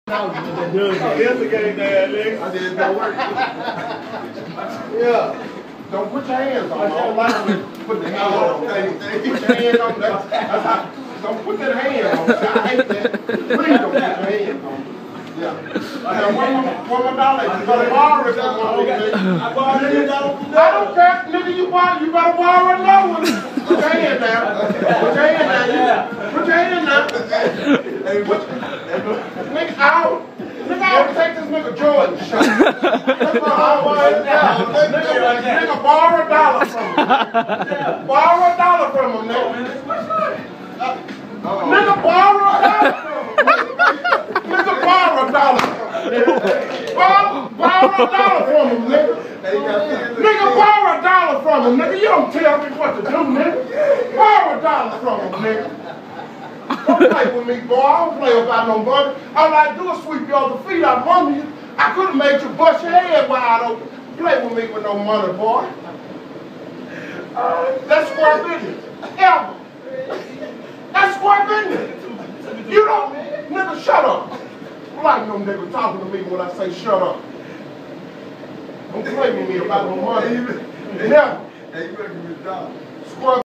Instigate that, nigga. I did no work. Yeah. Don't put your hands on. I don't like when you put the hands on. Put your hands on. That's how. Don't put that hand on. I hate that. Please don't put your hands on. Yeah. One more dollar. You better borrow it from one, nigga. I borrowed $10. I don't care, nigga. You better borrow another one. Put your hand down. Put your hand down. Put your hand down. Nigga, I would take this nigga Jordan shot. That's what I want now. Nigga, borrow $1 from him. Borrow $1 from him, nigga. Nigga, borrow $1 from him. Nigga, borrow $1 from him. Borrow $1 from him, nigga. Nigga, borrow $1 from him, nigga. You don't tell me what to do, nigga. Borrow $1 from him, nigga. Don't play with me, boy. I don't play about no money. All I do is sweep your other feet out from you. I could have made you bust your head wide open. Play with me with no money, boy. That's square business. Ever. That's square business. You don't, nigga, shut up. I like no nigga talking to me when I say shut up. Don't play with me about no money. Never. Hey, you better give me a dollar. Square